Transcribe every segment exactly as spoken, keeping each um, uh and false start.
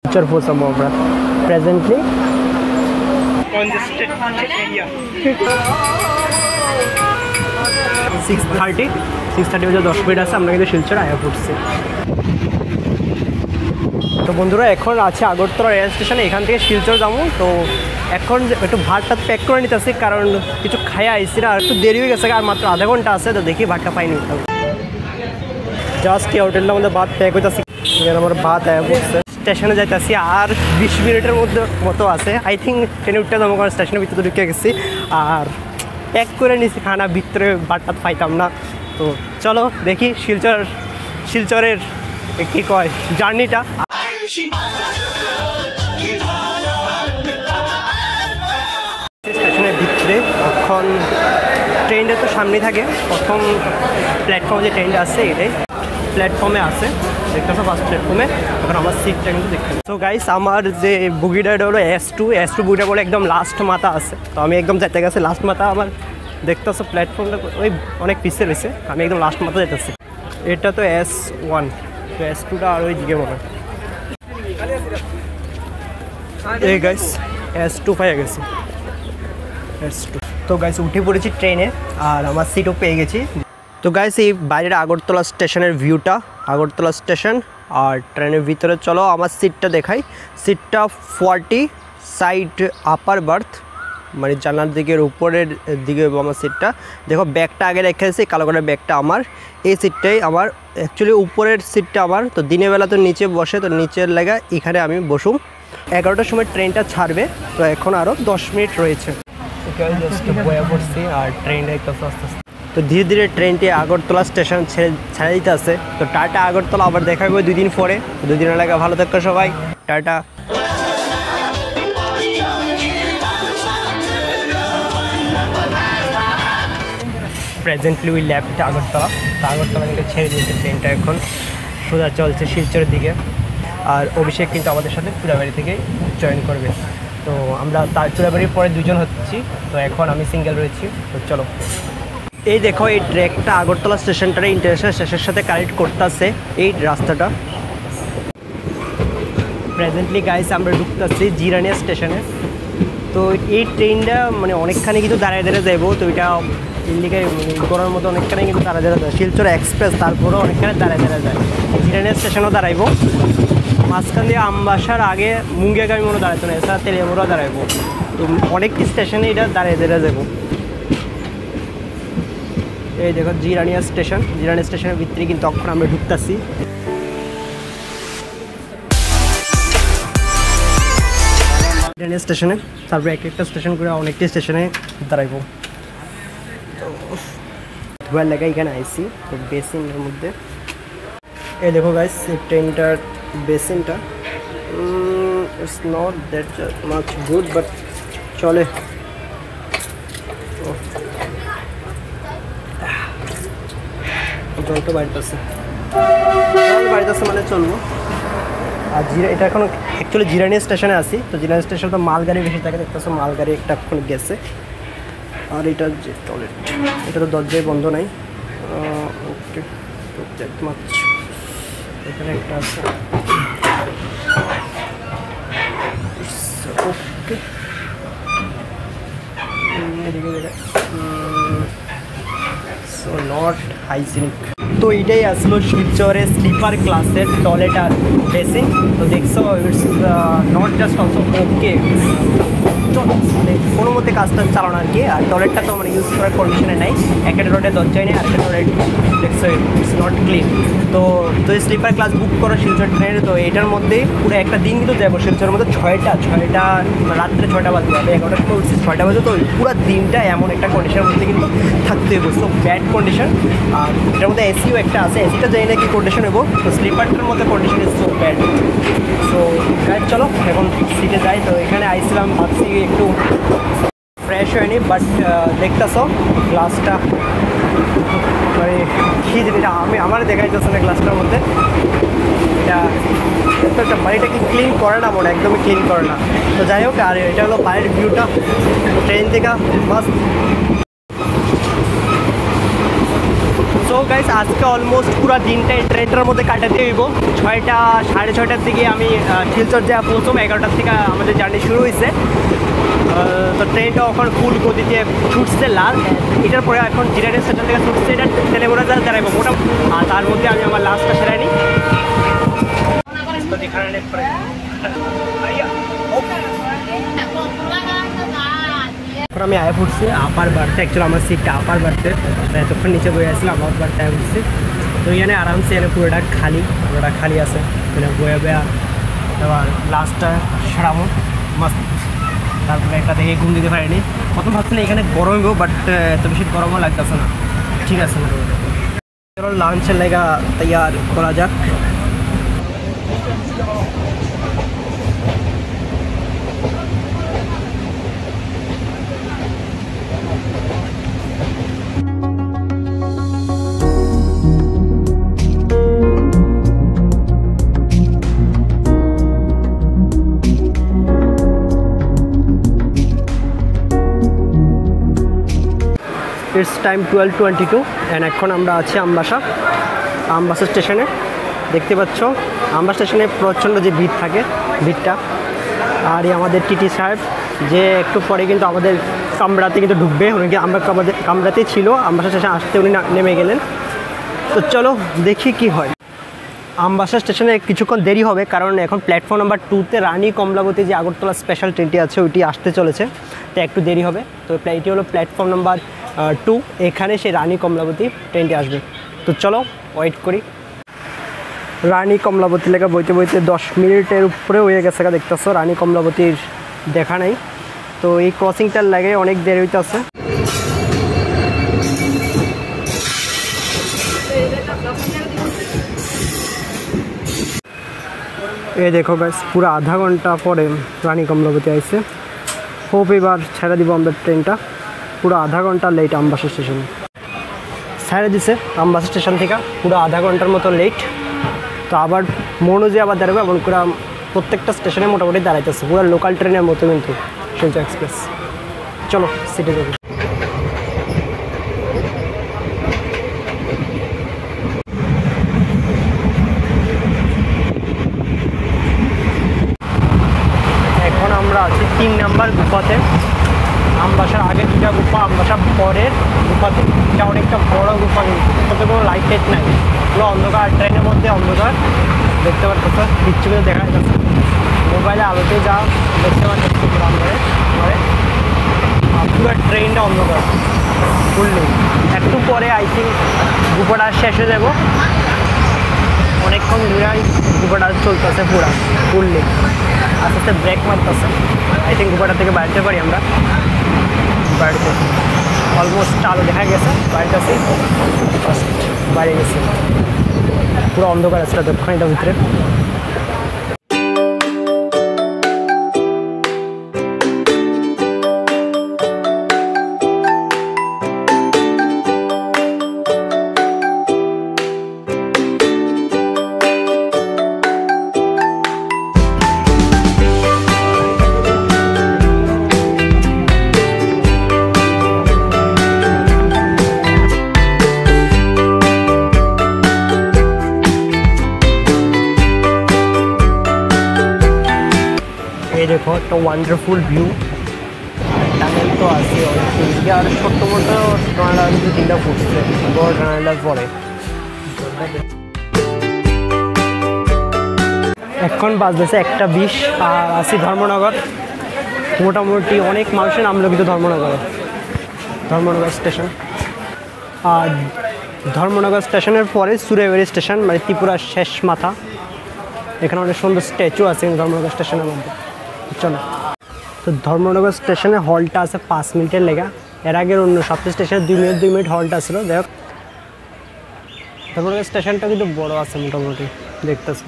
Future for some of us. Presently congested area. six thirty six thirty বাজে দশ minute আছে, আমরা কিন্তু শিলচর আয়া পড়ছি। তো বন্ধুরা এখন আছে আগরতলা রেল স্টেশনে, এখান থেকে শিলচর যাবো। তো এখন একটু ভাতটা প্যাক করে নিতেছি, কারণ কিছু খাইয়া আইসি না, আর একটু দেরি হয়ে গেছে, আর মাত্র আধা ঘন্টা আছে। তো দেখি ভাতটা পাইনি জাস্ট কি হোটেলটার মধ্যে ভাত প্যাক হইতেছি, আমার ভাত আয়া পড়ছে। স্টেশনে যাইতেছি আর বিশ মিনিটের মধ্যে মতো আছে। আই থিঙ্ক ট্রেনে উঠতে যাবো, কারণ স্টেশনের ভিতরে ঢুকে গেছি আর প্যাক করে নিছি খানা, ভিতরে ভাতটা পাইতাম না। তো চলো দেখি শিলচর শিলচরের কী কয় জার্নিটা। স্টেশনের ভিতরে এখন ট্রেনটা তো সামনে থাকে, প্রথম প্ল্যাটফর্মে যে ট্রেনটা আছে এটাই প্ল্যাটফর্মে আছে, দেখতে পাচ্ছ ফার্স্ট প্ল্যাটফর্মে। এখন আমার সিটটা কিন্তু দেখতে পাচ্ছি। তো গাইস আমার যে বুগিটা হলো এস টু এস টু বুগিটা বলে একদম লাস্ট মাথা আছে। তো আমি একদম যেতে গেছি লাস্ট মাথা, আমার দেখতে পাচ্ছ প্ল্যাটফর্মটা ওই অনেক পিছিয়ে রয়েছে, আমি একদম লাস্ট মাথা যেতেছি। এটা তো এস ওয়ান, তো এস টুটা আর ওই দিকে মনে হয়। এই গাইস এস টু পাই গেছি, এস টু। তো গাইস উঠে পড়েছি ট্রেনে আর আমার সিটও পেয়ে গেছি। তো গাইস এই বাইরের আগরতলা স্টেশনের ভিউটা, আগরতলা স্টেশন আর ট্রেনের ভিতরে। চলো আমার সিটটা দেখাই। সিটটা ফর্টি, সাইড আপার বার্থ, মানে জানলার দিকের উপরের দিকে আমার সিটটা। দেখো ব্যাগটা আগে রেখেছি, কালো কালার ব্যাগটা আমার। এই সিটটাই আমার অ্যাকচুয়ালি উপরের সিটটা আমার। তো দিনের বেলা তো নিচে বসে, তো নিচের লাগা এখানে আমি বসুম। এগারোটার সময় ট্রেনটা ছাড়বে, তো এখন আরও দশ মিনিট রয়েছে। জাস্ট বয়া পড়ছি আর ট্রেনটা একটু আস্তে আস্তে। তো ধীরে ধীরে ট্রেনটি আগরতলা স্টেশন ছেড়ে ছেড়ে দিতে আছে। তো টাটা আগরতলা, আবার দেখা হবে দুই দিন পরে। দুই দিনের লাগে ভালো থাকো সবাই, tata. Presently we left Agartala. তো আগরতলা থেকে ছেড়ে দিয়েছে ট্রেনটা, এখন সোজা চলছে শিলচরের দিকে। আর অভিষেক কিন্তু আমাদের সাথে চুড়াবাড়ি থেকে জয়েন করবে। তো আমরা তার চুড়াবাড়ির পরে দুজন হচ্ছি, তো এখন আমি সিঙ্গেল রয়েছি। তো চলো এই দেখো এই ট্র্যাকটা আগরতলা স্টেশনটা ইন্টারন্যাশনাল স্টেশনের সাথে কানেক্ট করতেছে এই রাস্তাটা। প্রেজেন্টলি গাইস আমরা ঢুকতেছি জিরানিয়া স্টেশনে। তো এই ট্রেনটা মানে অনেকখানি কিন্তু দাঁড়ায় দাঁড়িয়ে যাইব। তো এটা ইন্ডিকায় করার মতো অনেকখানি কিন্তু দাঁড়ায় দাঁড়িয়ে যায়। শিলচর এক্সপ্রেস তারপরেও অনেকখানি দাঁড়ায় দাঁড়িয়ে যায়। জিরানিয়া স্টেশনও দাঁড়াইব, মাঝখান দিয়ে আমবাসার আগে মুঙ্গিয়াগামী মনে দাঁড়াইতো না, এছাড়া তেলিয়ামুড়াও দাঁড়াইব। তো অনেক স্টেশনে এটা দাঁড়িয়ে দাঁড়িয়ে যাব। এই দেখো জিরানিয়া স্টেশন, জিরানিয়া স্টেশনের ভিতরে কিন্তু তখন আমরা ঢুকতেছি। জিরানিয়া স্টেশনে তারপরে এক একটা স্টেশন করে অনেকটি স্টেশনে দাঁড়াইব। তো ধোয়ার লাগা এখানে আইসি, তো বেসিনের মধ্যে এই দেখো গাইস এই ট্রেনটার বেসিনটা it's not that much good, but চলে। জলটা বাড়িতেছে, জল বাড়িতেছে মানে চলবো। আর জিরা এটা এখন অ্যাকচুয়ালি জিরানিয়া স্টেশনে আছি। তো জিরানিয়া স্টেশনে তো মালগাড়ি বেশি থাকে, দেখতেছো মালগাড়ি একটা এখন গেছে। আর এটা যে টয়লেট, এটা তো দরজায় বন্ধ নাই। ওকে তো দ্যাট মাচ, এখানে একটা আছে। ওকে এদিকে দেখা সো নট হাইজিনিক। তো এটাই আসলো শিলচরের স্লিপার ক্লাসের টয়লেট আর বেসিন। তো দেখছো it's not just also okay, মানে কোনো মতে কাজটা চালানো আর কি। আর টয়লেটটা তো মানে ইউজ করার কন্ডিশনে নাই, একটা টয়লেটের দরজায় নেই, আরেকটা টয়লেট দেখছো ইটস নট ক্লিন। তো তো স্লিপার ক্লাস বুক করো শিলচর ট্রেনে। তো এটার মধ্যে পুরো একটা দিন কিন্তু যাবো শিলচরের মধ্যে ছয়টা ছয়টা রাত্রে ছয়টা বাজে যাবে, এগারোটা সময় উঠছি ছয়টা বাজে। তো পুরো দিনটা এমন একটা কন্ডিশনের মধ্যে কিন্তু থাকতে হবে, সো ব্যাড কন্ডিশন। আর এটার মধ্যে এসিও একটা আছে, এসিটা জানি না কি কন্ডিশন হবো। তো স্লিপারটার মধ্যে condition is so bad. So guys চলো এখন সিটে যাই। তো এখানে আইছিলাম ভাবছি একটু ফ্রেশ হয়নি, বাট দেখতেছো গ্লাসটা মানে কী যেটা আমি আমার দেখাইতেছে না গ্লাসটার মধ্যে। এটা একটা বাড়িটা কি ক্লিন করে না, মনে একদমই ক্লিন করে না। তো যাই হোক, আর এটা হলো বাইরের ভিউটা ট্রেন থেকে, মাস্ট সো গাইস আজকে অলমোস্ট পুরো দিনটা এই ট্রেনটার মধ্যে কাটাতে হইব। ছয়টা সাড়ে ছয়টার দিকে আমি শিলচর যা পৌঁছব, এগারোটার থেকে আমাদের জার্নি শুরু হয়েছে। তো ট্রেনটা এখন ফুল গতিতে ছুটছে লাল, এটার পরে এখন জিরাটের স্টেশন থেকে ছুটছে, এটা তেলেগুড়া যা দাঁড়াইব মোটা। আর তার মধ্যে আমি আমার লাস্টটা সেরে নিই। এখন আমি আয় ফুটছি আপার বার্থে, অ্যাকচুয়ালি আমার সিটটা আপার বার্থে, এতক্ষণ নিচে বয়ে আসছিলাম আপার বার্থে আয় ফুটছি। তো এখানে আরামসে এনে পুরোটা খালি, পুরোটা খালি আছে, এখানে বয়ে বেয়া এবার লাস্টটা সারামো মাস্ত। তারপরে একটা দেখে ঘুম দিতে পারিনি, প্রথম ভাবছিলাম এখানে গরম হইব, বাট এত বেশি গরমও লাগতেছে না, ঠিক আছে না। চলো লাঞ্চের লেগা তৈয়ার করা যাক। It's time twelve twenty two and এখন আমরা আছি আমবাসা আমবাসা স্টেশনে। দেখতে পাচ্ছ আমবাসা স্টেশনে প্রচণ্ড যে ভিড় থাকে, ভিড়টা। আর এই আমাদের টিটি সাহেব যে একটু পরে কিন্তু আমাদের কামরাতে কিন্তু ঢুকবে, উনি আমরা আমাদের কামরাতেই ছিল, আমবাসা স্টেশনে আসতে উনি নেমে গেলেন। তো চলো দেখি কি হয়। আমবাসা স্টেশনে কিছুক্ষণ দেরি হবে, কারণ এখন প্ল্যাটফর্ম নাম্বার টুতে রানী কমলাবতী যে আগরতলা স্পেশাল ট্রেনটি আছে ওইটি আসতে চলেছে, তো একটু দেরি হবে। তো এটি হলো প্ল্যাটফর্ম নাম্বার টু, এখানে সেই রানী কমলাবতী ট্রেনটি আসবে। তো চলো ওয়েট করি। রানী কমলাবতী লেখা বইতে বইতে দশ মিনিটের উপরে হয়ে গেছে, দেখতেছো রানী কমলাবতীর দেখা নাই। তো এই ক্রসিংটার লাগে অনেক দেরি হইতে আছে। এই দেখো গাইস, পুরো আধা ঘন্টা পরে রানী কমলাবতী আইছে। হোপ এবার ছেড়ে দিব আমরা ট্রেনটা, পুরো আধা ঘন্টা লেট আমবাসা স্টেশনে ছেড়ে দিছে। আমবাসা স্টেশন থেকে পুরো আধা ঘন্টার মতো লেট। তো আবার মনোজে আবার দাঁড়াবে, এমন করে প্রত্যেকটা স্টেশনে মোটামুটি দাঁড়াইতেছে, পুরো লোকাল ট্রেনের মতো কিন্তু শিলচর এক্সপ্রেস। চলো সিটে যাবো। এখন আমরা আছি তিন নাম্বার গুফাতে। আমবাসার আগে দুটা গুফা, আমবাসার পরের গুফাতে। এটা অনেকটা বড় গুফা, কিন্তু কোনো লাইট টাইট নাই, পুরো অন্ধকার, ট্রেনের মধ্যে অন্ধকার। দেখতে পাচ্ছ কিচ্ছু কিন্তু দেখা যাচ্ছে, মোবাইলে আলোতে যা দেখতে পাচ্ছি পুরো অন্ধকারে, পুরো ট্রেনটা অন্ধকার ফুললি। একটু পরে আই থিঙ্ক গুফাটা শেষ হয়ে যাব, অনেকক্ষণ ধরে গুফাটা চলতেছে পুরা ফুললি। আস্তে আস্তে ব্রেক মারতেছে, আই থিঙ্ক গুফাটা থেকে বাড়িতে পারি আমরা। বাড়িতে অলমোস্ট আলো দেখা গেছে, বাড়িতে আসি ফার্স্ট বাইরে গেছে, পুরো অন্ধকার আছে ততক্ষণ এটার ভিতরে। দেখো একটা ওয়ান্ডারফুল ভিউ, টানেল তো আছে অনেক, আর ছোট্ট মোটো টানেল দু তিনটা ফুটছে, বড় টানেলটার পরে। এখন বাজতেছে একটা বিশ, আর আছি ধর্মনগর। মোটামুটি অনেক মানুষের নামলো কিন্তু ধর্মনগরে, ধর্মনগর স্টেশন। আর ধর্মনগর স্টেশনের পরে সুরেবেরি স্টেশন, মানে ত্রিপুরার শেষ মাথা। এখানে অনেক সুন্দর স্ট্যাচু আছে ধর্মনগর স্টেশনের মধ্যে। চলো, তো ধর্মনগর স্টেশনে হলটা আছে পাঁচ মিনিটের লেগা, এর আগের অন্য সব স্টেশনে দুই মিনিট দুই মিনিট হলটা ছিল। দেখ ধর্মনগর স্টেশনটা কিন্তু বড় আছে মোটামুটি, দেখতেছি।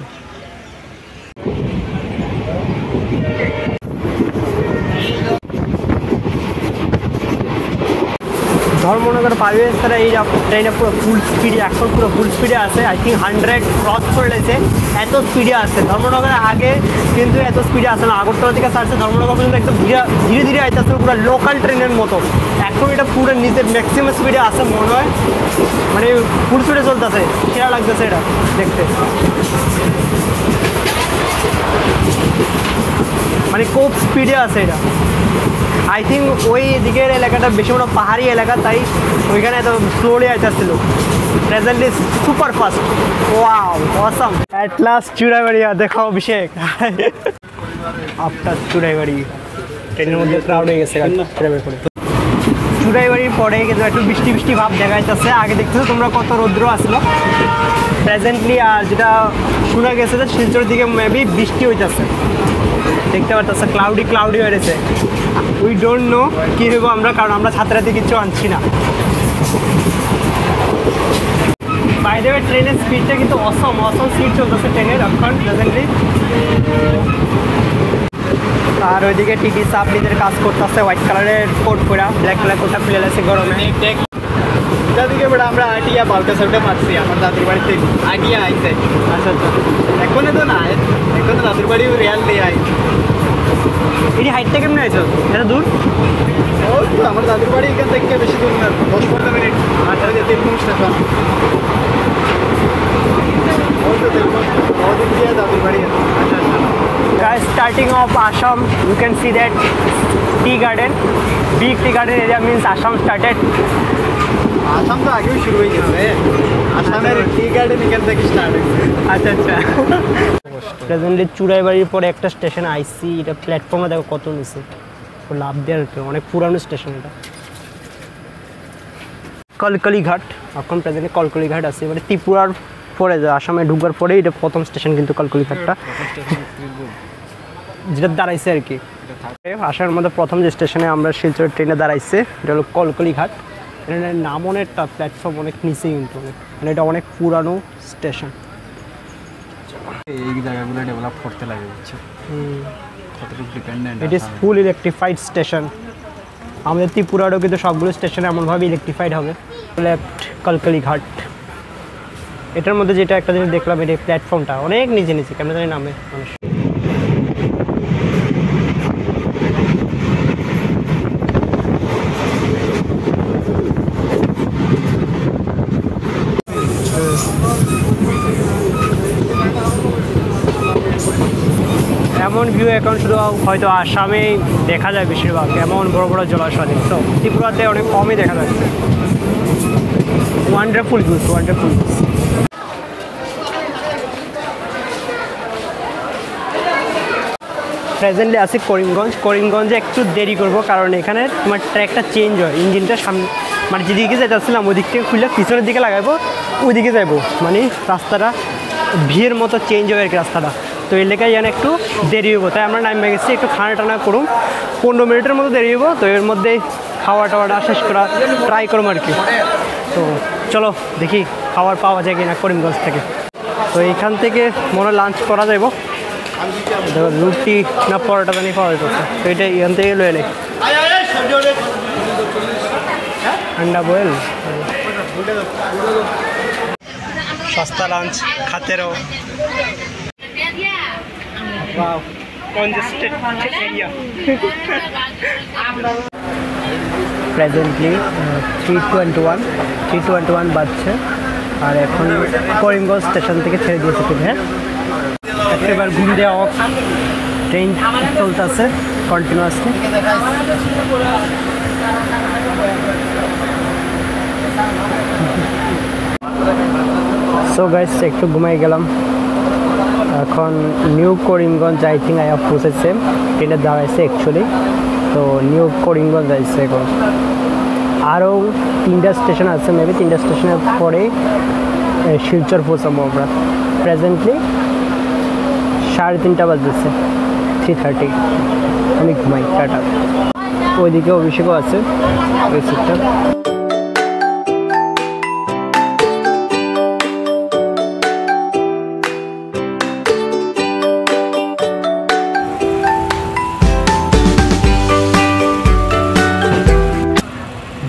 ধর্মনগর পারভেজ তারা এই ট্রেনে পুরো ফুল স্পিডে এখন পুরো ফুল স্পিডে আছে। আই থিঙ্ক হান্ড্রেড ক্রস করে লেছে, এত স্পিডে আসছে। ধর্মনগরের আগে কিন্তু এত স্পিডে আসে না, আগরতলা থেকে ছাড়ছে ধর্মনগর পর্যন্ত একদম ধীরে ধীরে ধীরে আইতে আসছে পুরো লোকাল ট্রেনের মতো। এখন এটা পুরো নিজের ম্যাক্সিমাম স্পিডে আসে মনে হয়, মানে ফুল স্পিডে চলতেছে, সেরা লাগতেছে এটা দেখতে, মানে খুব স্পিডে আছে এটা। আই থিঙ্ক ওই দিকের এলাকাটা বেশি বড় পাহাড়ি এলাকা, তাই ওইখানে এত স্লোলি আইতেছিল। Presently super fast. Wow awesome. At last চুড়াইবাড়িয়া দেখাও অভিষেক। আফটার চুড়াইবাড়ি ট্রেনের মধ্যে ক্রাউড হয়ে গেছে চুড়াইবাড়ি করে। চুড়াইবাড়ির পরে কিন্তু একটু বৃষ্টি বৃষ্টি ভাব দেখা যাচ্ছে। আগে দেখতেছো তোমরা কত রৌদ্র আসলো, প্রেজেন্টলি আর যেটা শোনা গেছে যে শিলচরের দিকে মেবি বৃষ্টি হইতেছে, দেখতে পারতেছে ক্লাউডি ক্লাউডি হয়েছে। উই ডোন্ট নো কী হইব আমরা, কারণ আমরা ছাত্রাতে কিছু আনছি না। বাই দ্য ওয়ে ট্রেনের স্পিডটা কিন্তু অসম অসম স্পিড চলতেছে ট্রেনের এখন প্রেজেন্টলি। আর ওইদিকে টিটি সাপ্লিদের কাজ করতেছে, হোয়াইট কালারের কোট পরা, ব্ল্যাক কালার কোটটা খুলে গেছে গরমে। দাদিকে বেড়া আমরা আইটিয়া বালকা সাইডে মারছি আমার দাদির বাড়িতে আইটিয়া আইছে। আচ্ছা আচ্ছা, এখন তো না, এখন তো দাদির বাড়িও রিয়াল দিয়ে আই। এটি হাইটটা কেমন আছে? এটা দূর? ও আমার দাদির বাড়ি এখান থেকে বেশি দূর না, দশ পনেরো মিনিট। আচ্ছা তিরকুম স্টেশন, ওই তো তিরকুম ওদিক দিয়ে দাদির বাড়ি। আচ্ছা আচ্ছা। Guys, starting off Assam, you can see that tea garden, big tea garden area means Assam started. Assam তো আগেও শুরু হয়ে গেছে, আসামের টি গার্ডেন এখান থেকে স্টার্ট হয়েছে। আচ্ছা আচ্ছা। প্রেজেন্টলি চুড়াইবাড়ির পরে একটা স্টেশন আইসি, এটা প্ল্যাটফর্মে দেখো কত নিচে, লাভ দেওয়ার অনেক পুরানো স্টেশন এটা। কলকলি ঘাট, এখন প্রেজেন্টলি কলকলি ঘাট আছে, মানে ত্রিপুরার পরে যায় আসামে ঢুকবার পরে এটা প্রথম স্টেশন কিন্তু কলকলি ঘাটটা, যেটা দাঁড়াইছে আর কি। আসার মধ্যে প্রথম যে স্টেশনে আমরা শিলচর ট্রেনে দাঁড়াইছে এটা হলো কলকলি ঘাট। এটার নাম অনেকটা, প্ল্যাটফর্ম অনেক নিচে কিন্তু অনেক, মানে এটা অনেক পুরানো স্টেশন। এই জায়গাগুলো ডেভেলপ করতে লাগে, বুঝছো কতটুকু dependent. It is full electrified station. আমাদের ত্রিপুরারও কিন্তু সবগুলো স্টেশন এমনভাবে ইলেকট্রিফাইড হবে। লেফট কলকলি ঘাট, এটার মধ্যে যেটা একটা জিনিস দেখলাম, এটা প্ল্যাটফর্মটা অনেক নিচে নিচে, কেমন জানি নামে মানুষ। এমন ভিউ এখন শুধু হয়তো আসামেই দেখা যায় বেশিরভাগ, এমন বড় বড় জলাশয় দেখছো, ত্রিপুরাতে অনেক কমই দেখা যাচ্ছে। Wonderful views, wonderful views. Presently আছি করিমগঞ্জ। করিমগঞ্জে একটু দেরি করব, কারণ এখানে তোমার ট্র্যাকটা চেঞ্জ হয়, ইঞ্জিনটা সামনে মানে যেদিকে যাচ্ছিলাম ওই দিক থেকে খুললে পিছনের দিকে লাগাবো, ওই দিকে যাবো, মানে রাস্তাটা ভিড়ের মতো চেঞ্জ হবে আর কি রাস্তাটা। তো এই লেখায় যেন একটু দেরি হবো, তাই আমরা নামে গেছি, একটু খানা টানা করুন, পনেরো মিনিটের মতো দেরি হবো। তো এর মধ্যে খাওয়া টাওয়াটা শেষ করা ট্রাই করবো আর কি। তো চলো দেখি খাবার পাওয়া যায় কিনা করিমগঞ্জ থেকে। তো এইখান থেকে মনে লাঞ্চ করা যাবো, দেখো রুটি না পরোটা জানি পাওয়া যেতেছে, তো এটা এখান থেকে লয়ে এলে ঠান্ডা বয়েল সস্তা লাঞ্চ খাতে রো। Wow, congested area. Presently three twenty one three twenty one বাজছে, আর এখন করিমগঞ্জ স্টেশন থেকে ছেড়ে দিয়েছে ট্রেন। এবার ঘুম দেওয়া অফ, ট্রেন চলতেছে কন্টিনিউয়াসলি। সো গাইস একটু ঘুমাই গেলাম, এখন new Karimganj I think I have পৌঁছেছে, ট্রেনে দাঁড়াইছে অ্যাকচুয়ালি। তো নিউ করিমগঞ্জ যাইছে এখন, আরও তিনটা স্টেশন আছে, মেবি তিনটা স্টেশনের পরে শিলচর পৌঁছাবো আমরা। প্রেজেন্টলি সাড়ে তিনটা বাজতেছে, থ্রি থার্টি। আমি ঘুমাই, টাটা। ওইদিকে অভিষেকও আছে ওই সিটটা।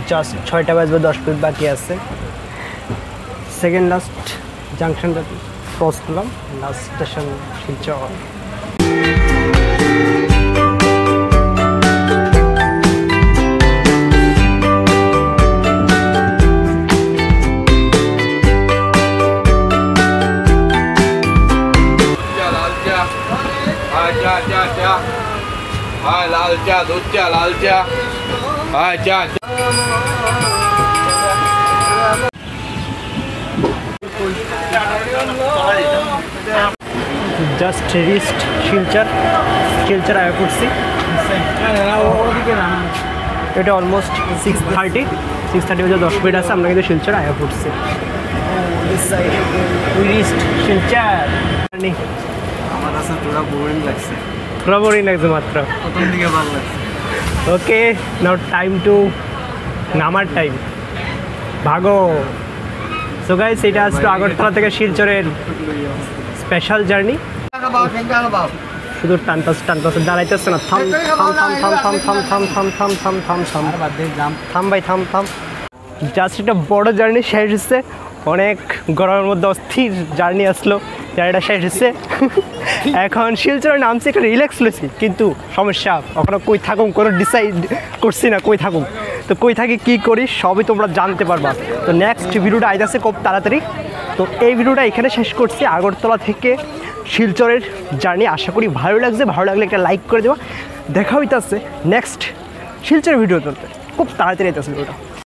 জাস্ট ছয়টা বাজবে দশ মিনিট বাকি আছে। সেকেন্ড লাস্ট জাংশনটা ক্রস করলাম, last station Silchar. cha cha cha hai lal cha दूध cha लाल cha hai cha just reached Silchar, Silchar আয়া করছি। এটা almost six thirty six thirty বাজে দশ মিনিট আছে, আমরা কিন্তু শিলচর আয়া করছি। রিস্ট শিলচর আমার কাছে পুরো বোরিং লাগছে, পুরো বোরিং লাগছে মাত্র, প্রথম দিকে ভালো লাগছে। ওকে নাও টাইম টু নামার টাইম, ভাগো। সো গাইস এটা আসলো আগরতলা থেকে শিলচরের স্পেশাল জার্নি। শুধু টানতাস টানতাস দাঁড়াইতেছে না, থাম থাম থাম থাম থাম থাম থাম থাম থাম থাম থাম থাম থাম ভাই থাম থাম। জাস্ট একটা বড় জার্নি শেষ হচ্ছে, অনেক গরমের মধ্যে অস্থির জার্নি আসলো, জার্নিটা শেষ হচ্ছে। এখন শিলচরে নামছি, একটা রিল্যাক্স লইছি, কিন্তু সমস্যা ওখানে কই থাকুম কোনো ডিসাইড করছি না কই থাকুম। তো কই থাকি কী করি সবই তোমরা জানতে পারবা। তো নেক্সট ভিডিওটা আইতাছে খুব তাড়াতাড়ি। তো এই ভিডিওটা এখানে শেষ করছি, আগরতলা থেকে শিলচরের জার্নি। আশা করি ভালো লাগছে, ভালো লাগলে একটা লাইক করে দেওয়া। দেখা হইতাছে নেক্সট শিলচরের ভিডিও চলতে, খুব তাড়াতাড়ি আইতাছে ভিডিওটা।